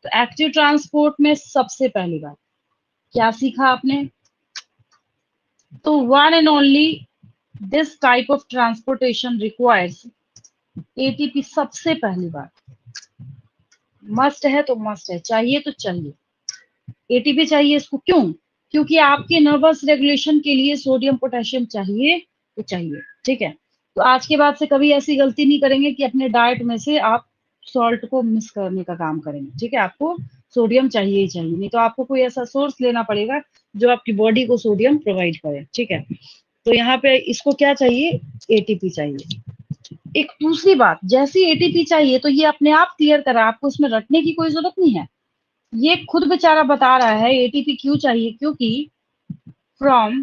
तो active transport में सबसे पहली बात क्या सीखा आपने? तो one and only this type of transportation requires ATP. सबसे पहली बात मस्ट है तो मस्ट है, चाहिए तो चाहिए, एटीपी चाहिए इसको। क्यों? क्योंकि आपके नर्वस रेगुलेशन के लिए सोडियम पोटेशियम चाहिए तो चाहिए। ठीक है, तो आज के बाद से कभी ऐसी गलती नहीं करेंगे कि अपने डाइट में से आप सॉल्ट को मिस करने का काम करेंगे। ठीक है, आपको सोडियम चाहिए ही चाहिए, नहीं तो आपको कोई ऐसा सोर्स लेना पड़ेगा जो आपकी बॉडी को सोडियम प्रोवाइड करे। ठीक है, तो यहाँ पे इसको क्या चाहिए? एटीपी चाहिए। एक दूसरी बात, जैसी एटीपी चाहिए तो ये अपने आप क्लियर करा, आपको इसमें रटने की कोई जरूरत नहीं है। ये खुद बेचारा बता रहा है एटीपी क्यों चाहिए, क्योंकि from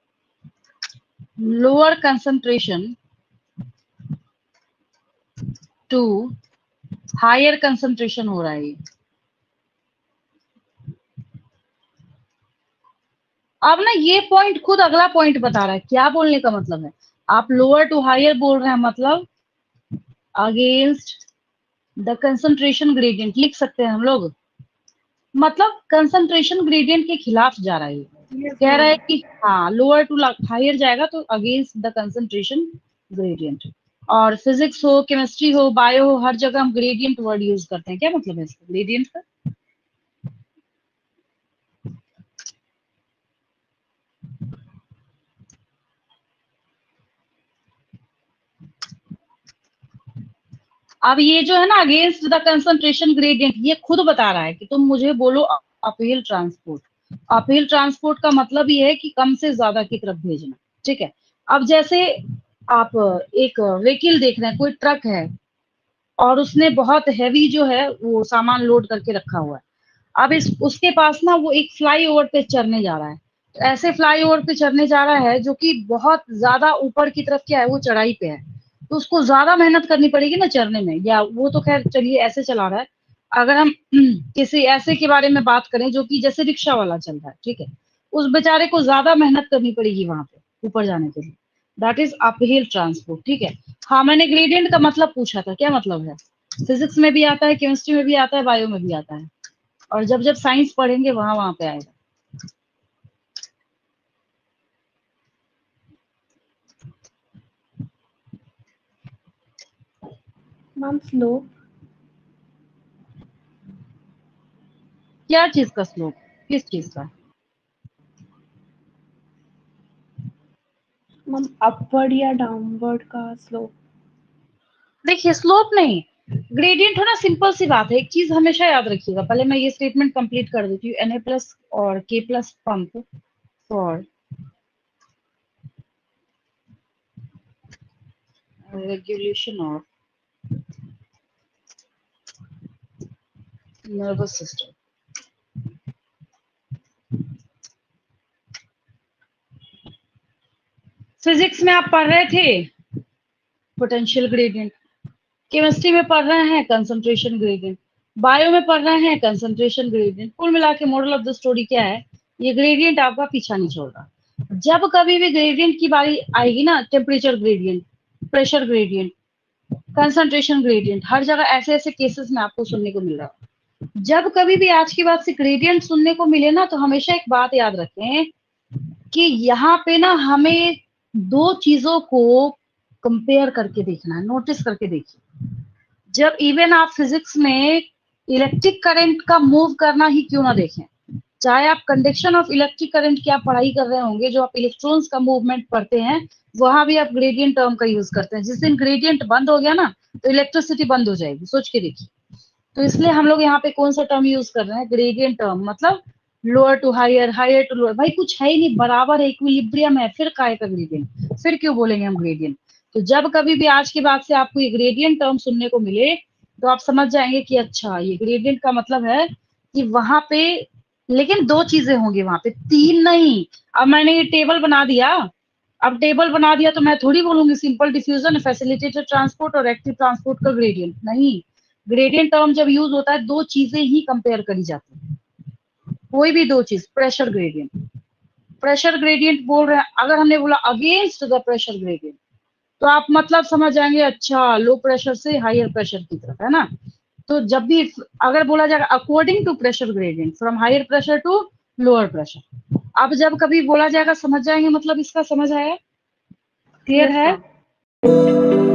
lower concentration to higher concentration हो रहा है ये। अब ना ये पॉइंट खुद अगला पॉइंट बता रहा है। क्या बोलने का मतलब है? आप लोअर टू हायर बोल रहे हैं, मतलब अगेंस्ट द कंसंट्रेशन ग्रेडियंट लिख सकते हैं हम लोग। मतलब कंसंट्रेशन ग्रेडियंट के खिलाफ जा रहा है ये। कह रहा है कि हाँ लोअर टू हायर जाएगा तो अगेंस्ट द कंसंट्रेशन ग्रेडियंट। और फिजिक्स हो, केमिस्ट्री हो, बायो हो, हर जगह हम ग्रेडियंट वर्ड यूज करते हैं। क्या मतलब है इसका ग्रेडियंट का? अब ये जो है ना अगेंस्ट द कंसंट्रेशन ग्रेडियंट, ये खुद बता रहा है कि तुम मुझे बोलो अपहिल ट्रांसपोर्ट। अपहिल ट्रांसपोर्ट का मतलब ये है कि कम से ज्यादा की तरफ भेजना। ठीक है, अब जैसे आप एक व्हीकल देख रहे हैं, कोई ट्रक है और उसने बहुत हैवी जो है वो सामान लोड करके रखा हुआ है। अब इस उसके पास ना वो एक फ्लाई ओवर पे चढ़ने जा रहा है। तो ऐसे फ्लाई ओवर पे चढ़ने जा रहा है जो कि बहुत ज्यादा ऊपर की तरफ क्या है, वो चढ़ाई पे है। तो उसको ज्यादा मेहनत करनी पड़ेगी ना चढ़ने में, या वो तो खैर चलिए ऐसे चला रहा है। अगर हम किसी ऐसे के बारे में बात करें जो कि जैसे रिक्शा वाला चल रहा है, ठीक है, उस बेचारे को ज्यादा मेहनत करनी पड़ेगी वहां पे ऊपर जाने के लिए। That is uphill transport. ठीक है, हाँ मैंने ग्रेडियंट का मतलब पूछा था, क्या मतलब है? फिजिक्स में भी आता है, केमिस्ट्री में भी आता है, बायो में भी आता है, और जब जब साइंस पढ़ेंगे वहां वहां पे आएगा। Ma'am slope. क्या चीज का स्लोप? किस चीज का? मैम अपवर्ड या डाउनवर्ड का स्लोप। देखिए स्लोप नहीं, ग्रेडियंट है ना, सिंपल सी बात है। एक चीज हमेशा याद रखिएगा, पहले मैं ये स्टेटमेंट कंप्लीट कर देती हूँ। Na प्लस और K plus pump for regulation of nervous system. Physics में आप पढ़ रहे थे पोटेंशियल ग्रेडियंट, केमिस्ट्री में पढ़ रहे हैं कंसंट्रेशन ग्रेडियंट, बायो में पढ़ रहे हैं कंसंट्रेशन ग्रेडियंट। कुल मिला के मोरल ऑफ द स्टोरी क्या है? ये ग्रेडियंट आपका पीछा नहीं छोड़ रहा। जब कभी भी ग्रेडियंट की बारी आएगी ना, temperature gradient, pressure gradient, concentration gradient, हर जगह ऐसे ऐसे केसेस में आपको सुनने को मिल रहा है। जब कभी भी आज की बात से ग्रेडियंट सुनने को मिले ना, तो हमेशा एक बात याद रखें कि यहाँ पे ना हमें दो चीजों को कंपेयर करके देखना है, नोटिस करके देखिए। जब इवन आप फिजिक्स में इलेक्ट्रिक करंट का मूव करना ही क्यों ना देखें, चाहे आप कंडक्शन ऑफ इलेक्ट्रिक करंट की आप पढ़ाई कर रहे होंगे, जो आप इलेक्ट्रॉन्स का मूवमेंट पढ़ते हैं, वहां भी आप ग्रेडियंट टर्म का यूज करते हैं। जिस दिन ग्रेडियंट बंद हो गया ना, तो इलेक्ट्रिसिटी बंद हो जाएगी, सोच के देखिए। तो इसलिए हम लोग यहाँ पे कौन सा टर्म यूज कर रहे हैं? Gradient term. मतलब lower to higher, higher to lower. भाई कुछ है ही नहीं, बराबर है, इक्विलिब्रियम है, फिर काय का ग्रेडियंट? फिर क्यों बोलेंगे हम ग्रेडियंट? तो जब कभी भी आज के बाद से आपको ये ग्रेडियंट टर्म सुनने को मिले, तो आप समझ जाएंगे कि अच्छा ये ग्रेडियंट का मतलब है कि वहां पे, लेकिन दो चीजें होंगी वहां पे, तीन नहीं। अब मैंने ये टेबल बना दिया, अब टेबल बना दिया तो मैं थोड़ी बोलूंगी सिंपल डिफ्यूजन, फैसिलिटेटेड ट्रांसपोर्ट और एक्टिव ट्रांसपोर्ट का ग्रेडियंट। नहीं, ग्रेडियंट टर्म जब यूज होता है दो चीजें ही कंपेयर करी जाती है, कोई भी दो चीज। प्रेशर ग्रेडियंट, प्रेशर ग्रेडियंट बोल रहे हैं, अगर हमने बोला अगेंस्ट द प्रेशर ग्रेडियंट, तो आप मतलब समझ जाएंगे अच्छा लो प्रेशर से हायर प्रेशर की तरफ, है ना। तो जब भी अगर बोला जाएगा according to pressure gradient from higher pressure to lower pressure, अब जब कभी बोला जाएगा समझ जाएंगे, मतलब इसका समझ आया, क्लियर यस है? मैम।